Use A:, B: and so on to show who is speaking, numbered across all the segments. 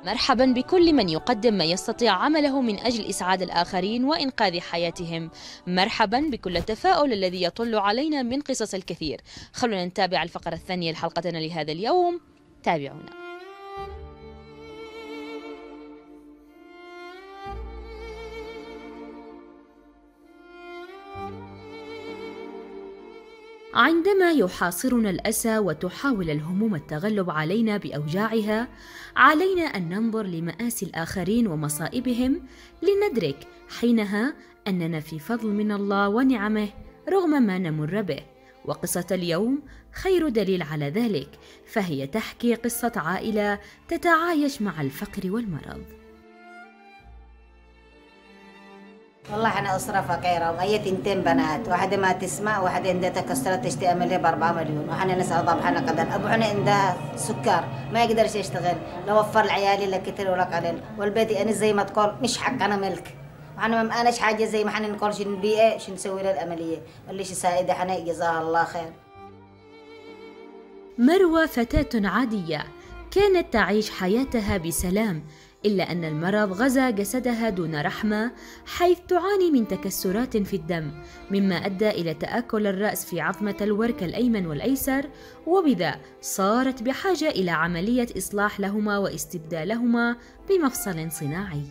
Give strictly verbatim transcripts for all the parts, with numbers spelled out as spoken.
A: مرحبا بكل من يقدم ما يستطيع عمله من أجل إسعاد الآخرين وإنقاذ حياتهم. مرحبا بكل التفاؤل الذي يطل علينا من قصص الكثير. خلونا نتابع الفقرة الثانية لحلقتنا لهذا اليوم، تابعونا. عندما يحاصرنا الأسى وتحاول الهموم التغلب علينا بأوجاعها، علينا أن ننظر لمآسي الآخرين ومصائبهم لندرك حينها أننا في فضل من الله ونعمه رغم ما نمر به. وقصة اليوم خير دليل على ذلك، فهي تحكي قصة عائلة تتعايش مع الفقر والمرض.
B: والله أنا أسرة فقيرة ومية تنتين بنات، واحدة ما تسمع، واحدة عندها تكسرت تشتي أملية بأربعة مليون، وحنا نسأل طبعا قدر، أبونا عندها سكر ما يقدرش يشتغل، لا وفر لعيالي لا كتير ولا قليل، والبيت أنا زي ما تقول مش حق أنا ملك، وحنا ما أناش حاجة زي ما حنا نقول شو نبيع شو نسوي لها الأملية، اللي شو سائدة حنا جزاها الله خير.
A: مروة فتاة عادية كانت تعيش حياتها بسلام، إلا أن المرض غزا جسدها دون رحمة، حيث تعاني من تكسرات في الدم، مما أدى إلى تآكل الرأس في عظمة الورك الأيمن والأيسر، وبذا صارت بحاجة إلى عملية إصلاح لهما واستبدالهما بمفصل صناعي.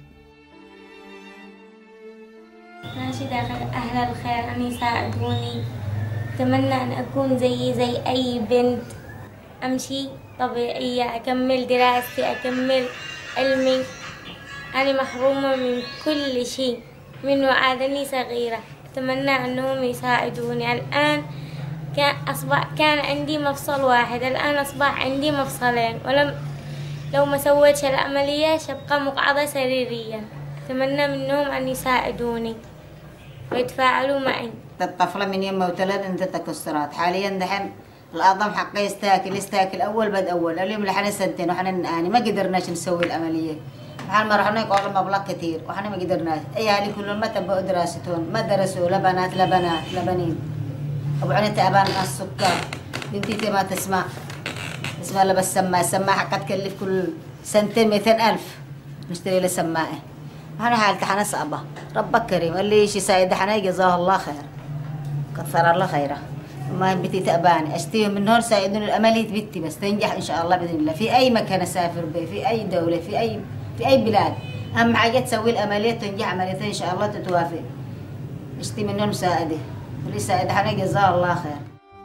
C: ناشدة أهل الخير أن يساعدوني، أتمنى أن أكون زي زي أي بنت، أمشي طبيعية، أكمل دراستي، أكمل علمي. أنا محرومة من كل شيء من وعادني صغيرة، أتمنى أنهم يساعدوني. الآن كان أصبح كان عندي مفصل واحد، الآن أصبح عندي مفصلين، ولم لو ما سويتش العملية شبقى مقعدة سريريا. أتمنى منهم أن يساعدوني ويتفاعلوا معي.
B: الطفلة من يوم ما ولدت عندها تكسرات، حاليا دحين العظم حقه يستاكل يستاكل اول بعد اول، اليوم لحنا سنتين وحنا نعاني ما قدرناش نسوي العمليه، حال ما رحنا يقولوا مبلغ كثير وحنا ما قدرناش، عيالي كلهم ما تبعوا دراستهم، ما درسوا لا بنات لا بنات لا بنين، ابو عيني تعبان على السكر، بنتي ما تسمع اسمها لها بس سماعه، السماعه حقها تكلف كل سنتين مئتين ألف نشتري لها سماعه، احنا حالتي حنا صعبه، ربك كريم اللي شي سايد حنا جزاه الله خير كثر الله خيره. ما بنتي تعبانه اشتيهم من هون ساعدوني الامليه بنتي بس تنجح ان شاء الله باذن الله في اي مكان اسافر به، في اي دوله، في اي في اي بلاد، اهم حاجه تسوي الامليه تنجح عمليتها ان شاء الله تتوافق. اشتي منهم مساعده واللي يساعد حنا جزاه الله خير.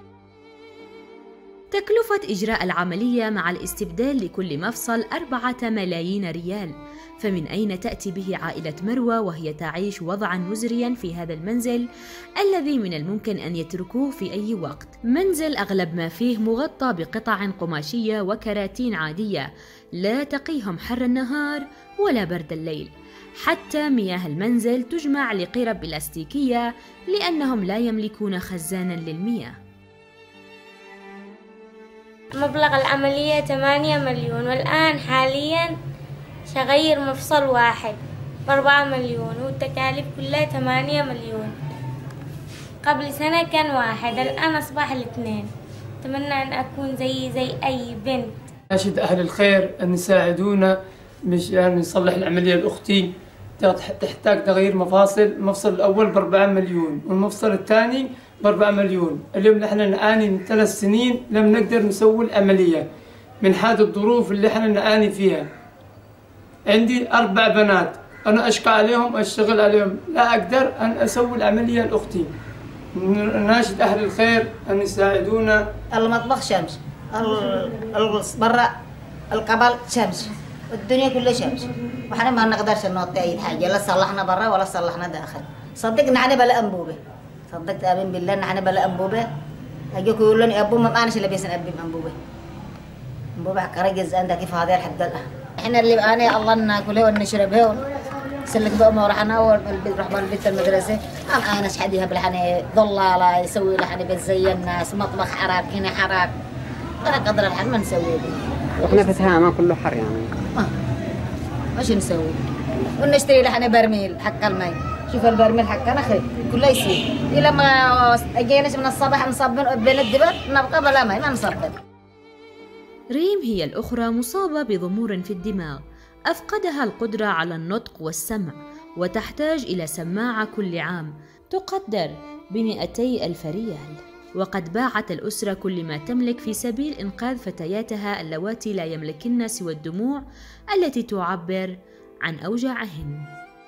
A: تكلفة إجراء العملية مع الاستبدال لكل مفصل أربعة ملايين ريال، فمن أين تأتي به عائلة مروة وهي تعيش وضعاً مزرياً في هذا المنزل الذي من الممكن أن يتركوه في أي وقت؟ منزل أغلب ما فيه مغطى بقطع قماشية وكراتين عادية لا تقيهم حر النهار ولا برد الليل، حتى مياه المنزل تجمع لقرب بلاستيكية لأنهم لا يملكون خزاناً للمياه.
C: مبلغ العملية ثمانية مليون، والآن حاليا شغير مفصل واحد بأربعة مليون، والتكاليف كلها ثمانية مليون. قبل سنة كان واحد، الآن أصبح الاثنين. أتمنى أن أكون زي زي أي بنت.
D: أناشد أهل الخير أن يساعدونا مشان نصلح العملية لأختي، تحتاج تغيير مفاصل، المفصل الأول بأربعة مليون والمفصل الثاني بأربعة مليون. اليوم نحن نعاني من ثلاث سنين لم نقدر نسوي العملية من هذه الظروف اللي احنا نعاني فيها. عندي أربع بنات، أنا أشقى عليهم أشتغل عليهم، لا أقدر أن أسوي العملية لأختي. ناشد أهل الخير أن يساعدونا.
B: المطبخ شمس، برا القبل شمس، الدنيا كلها شمس، وإحنا ما نقدرش نوطي أي حاجة، لا صلحنا برا ولا صلحنا داخل. صدقنا إحنا بلا أنبوبة، صدقت أبين بالله إحنا بلا أنبوبة. أجوك يقولون يا أبو ما أناش اللي بيسن أبي أنبوبة. أنبوبة حق رجز عندك كيف هذا الحد الآن. إحنا اللي أنا الله ناكله ونشربه ونسلك بأمه ورحنا والبيت رح بالبيت المدرسة. أنا أناش حديها بالحني ضلالة يسوي لحني بتزين الناس، مطبخ حراب هنا حراب. أنا قدر الحين ما نسوي به.
E: وإحنا في تهامة كله حر يعني.
B: ما مش نسوي. ونشتري لحني برميل حق الماء. شوف البرميل حقنا خير كله يصير. إلى ما أجيناش من الصباح نصبن بين الدبر نبقى بلا ماء ما نصبن.
A: ريم هي الأخرى مصابة بضمور في الدماغ، أفقدها القدرة على النطق والسمع، وتحتاج إلى سماعة كل عام تقدر بمئتي ألف ريال. وقد باعت الأسرة كل ما تملك في سبيل إنقاذ فتياتها اللواتي لا يملكن سوى الدموع التي تعبر عن أوجاعهن.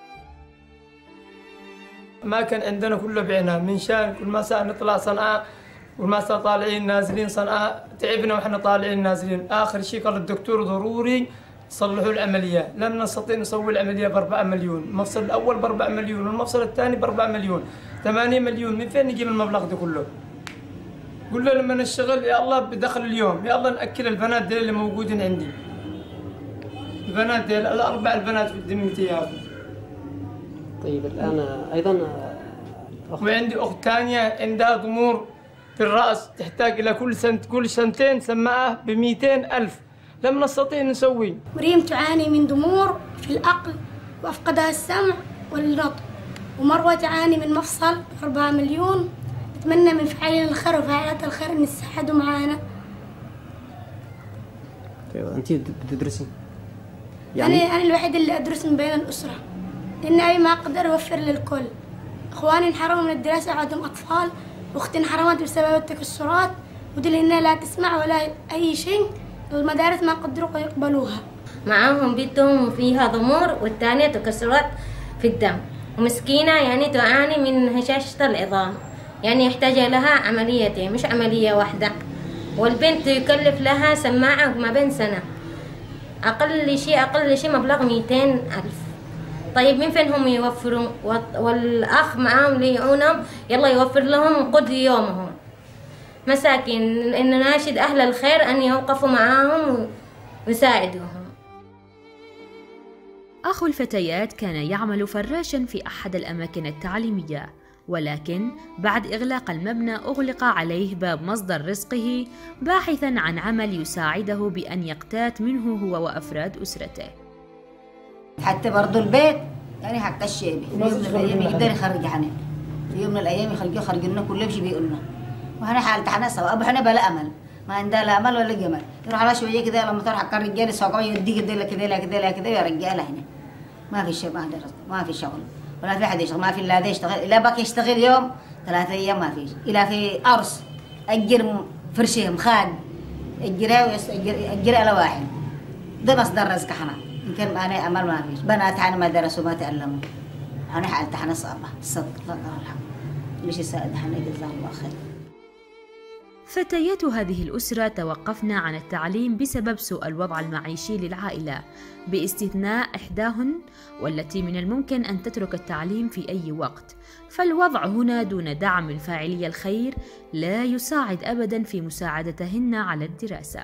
D: ما كان عندنا كله بعنا من شان كل ما ساعة نطلع صنعاء، كل ما ساعة طالعين نازلين صنعاء، تعبنا وإحنا طالعين نازلين. آخر شيء قال الدكتور ضروري صلحوا العملية، لم نستطيع نسوي العملية بأربعة مليون، المفصل الأول بأربعة مليون والمفصل الثاني بأربعة مليون، ثمانية مليون. من فين نجيب المبلغ ده كله؟ قلنا لما نشتغل يا الله بدخل اليوم، يا الله نأكل البنات دي اللي موجودين عندي. البنات دي الأربع البنات في الدميتيات.
E: طيب الآن أيضا
D: أخت وعندي أخت ثانية عندها ضمور في الرأس تحتاج إلى كل سنة كل سنتين سماعة بمئتين ألف، لم نستطيع نسوي.
F: مريم تعاني من ضمور في العقل وأفقدها السمع والنطق، ومروة تعاني من مفصل أربعة مليون. نتمنى من فعالين الخير وفعالات الخير أن يساعدوا معنا.
E: طيب أنت بتدرسي؟
F: يعني أنا أنا الوحيدة اللي أدرس من بين الأسرة، لأن أبي ما أقدر أوفر للكل. إخواني انحرموا من الدراسة عندهم أطفال، وأختي انحرمت بسبب التكسرات، ودي لأنها لا تسمع ولا أي شيء، المدارس ما قدروا يقبلوها.
C: معاهم بنتهم فيها ضمور والثانية تكسرات في الدم، ومسكينة يعني تعاني من هشاشة العظام، يعني يحتاج لها عمليتين مش عملية واحدة. والبنت يكلف لها سماعة ما بين سنة، أقل شيء أقل شيء مبلغ مئتين ألف. طيب من فين هم يوفرون؟ والأخ معاهم اللي يعونهم يلا يوفر لهم قد يومهم. مساكين، إن ناشد أهل الخير أن يوقفوا معاهم ويساعدوهم.
A: أخو الفتيات كان يعمل فراشا في أحد الأماكن التعليمية، ولكن بعد إغلاق المبنى أغلق عليه باب مصدر رزقه، باحثا عن عمل يساعده بأن يقتات منه هو وأفراد أسرته.
B: حتى برضو البيت يعني حق الشيبي في يوم من الأيام يقدر يخرج حنا، في يوم من الأيام يخرجوا يخرجوا لنا كل شيء بيقولنا، وحنا حالة حنا سوا. أبو حنا بلا أمل، ما عندها لا أمل ولا جمل، يروح على شوية كذا لما تروح حق الرجال يسوقوا يدي كذا كذا كذا كذا يا رجال هنا. ما في شيء، ما درس، ما في شغل ولا في حد يشتغل، ما في إلا ذا يشتغل، إلا باك يشتغل يوم ثلاثة أيام ما فيش، إلا في أرس أجر فرشه مخاد أجرها ويأجر أجر على واحد، ده مصدر رزق حنا. إن كان أنا أمل ما فيش، بنات حنا ما درسوا ما تعلموا، أنا حالتي حنا صعبة الصدق الله يرحمه، ليش يساعد حنا جزاه الله خير.
A: فتيات هذه الأسرة توقفن عن التعليم بسبب سوء الوضع المعيشي للعائلة، باستثناء إحداهن والتي من الممكن أن تترك التعليم في أي وقت، فالوضع هنا دون دعم من فاعلي الخير لا يساعد أبدا في مساعدتهن على الدراسة.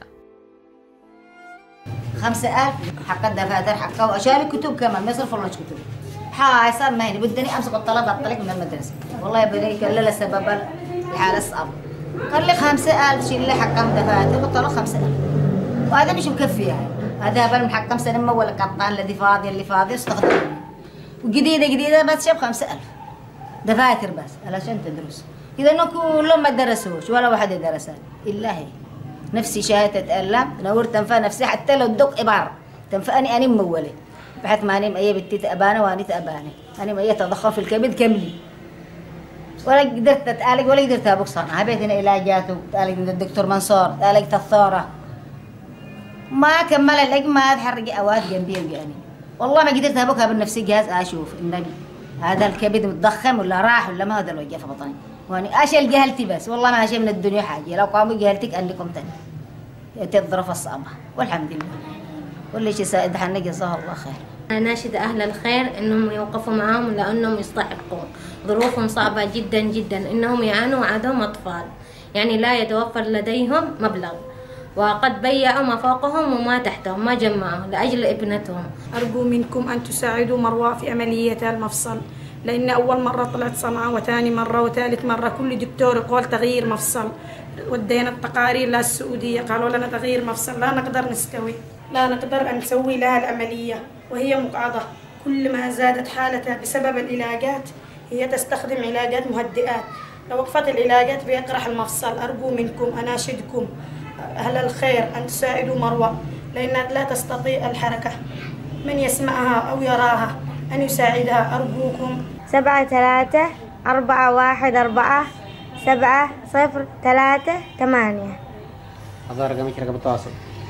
B: خمسة ألف حق الدفاتر حقه وأشياء الكتب كمان ما يصرفوا لنا كتب. هاي صار ما هني بدني أمسك الطلبة أطلق من المدرسة، والله بدي كلا لسبب الحالة الصعبة. قال لي خمسة ألف شيل لي حقهم دفاتر وطلع خمسة ألف، وهذا مش مكفي يعني. هذا بل محكم سنة ولا قطان الذي فاضي اللي فاضي استخدمه، وجديدة جديدة بس شاب خمسة ألف دفاتر بس علشان تدرس. إذا إنه كلهم ما درسوش ولا واحد درسها إلا هي. نفسي شهادة تتألم نور تنفع نفسي حتى لو الدق إبارة تنفعني أنا مولي، بحيث ما أنا مأيه بنتي تأبانة وأنا تأبانة، أنا مأيه تضخم في الكبد كملي، ولا قدرت أتعالج ولا قدرت أبوك صنعة. بيتنا علاجات وتعالج من الدكتور منصور، تعالجت الثورة، ما كمل العلاج ما تحرق أواد جنبي يعني. والله ما قدرت أبوكها بالنفسي جهاز أشوف النبي هذا الكبد متضخم ولا راح ولا ما هذا الوجه في بطني، وأنا أشيل جهلتي بس والله ما أشيل من الدنيا حاجة. لو قاموا جهلتك قال لكم تاني تضرف الصعبة والحمد لله، واللي شيء سائد حنا جزاه الله خير.
C: أنا ناشد أهل الخير إنهم يوقفوا معهم لأنهم يستحقون، ظروفهم صعبة جدا جدا، إنهم يعانوا وعندهم أطفال يعني لا يتوفر لديهم مبلغ، وقد بيعوا ما فوقهم وما تحتهم ما جمعوا لأجل ابنتهم.
G: أرجو منكم أن تساعدوا مروة في عملية المفصل، لأن أول مرة طلعت صنعاء وثاني مرة وثالث مرة كل دكتور يقول تغيير مفصل. ودينا التقارير للسعودية قالوا لنا تغيير مفصل لا نقدر نستوي، لا نقدر أن نسوي لها العملية وهي مقعدة. كل ما زادت حالتها بسبب العلاجات هي تستخدم علاجات مهدئات، لو وقفت العلاجات بيقرح المفصل. أرجو منكم أناشدكم أهل الخير أن تساعدوا مروة لأنها لا تستطيع الحركة. من يسمعها أو يراها أن يساعدها أرجوكم.
C: سبعة ثلاثة أربعة واحد أربعة سبعة صفر ثلاثة ثمانية.
E: هذا رقمك رقم التواصل.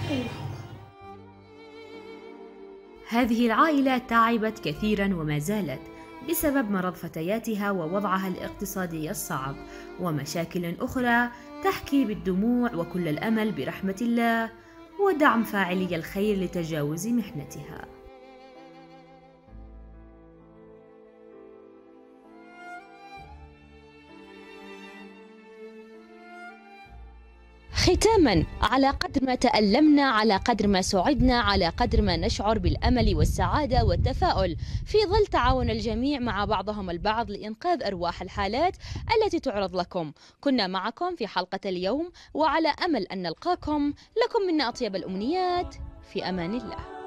A: هذه العائلة تعبت كثيرا وما زالت بسبب مرض فتياتها ووضعها الاقتصادي الصعب ومشاكل أخرى تحكي بالدموع وكل الأمل برحمة الله ودعم فاعلي الخير لتجاوز محنتها. ختاما، على قدر ما تألمنا، على قدر ما سعدنا، على قدر ما نشعر بالأمل والسعادة والتفاؤل في ظل تعاون الجميع مع بعضهم البعض لإنقاذ أرواح الحالات التي تعرض لكم. كنا معكم في حلقة اليوم، وعلى أمل أن نلقاكم. لكم منا أطيب الأمنيات، في أمان الله.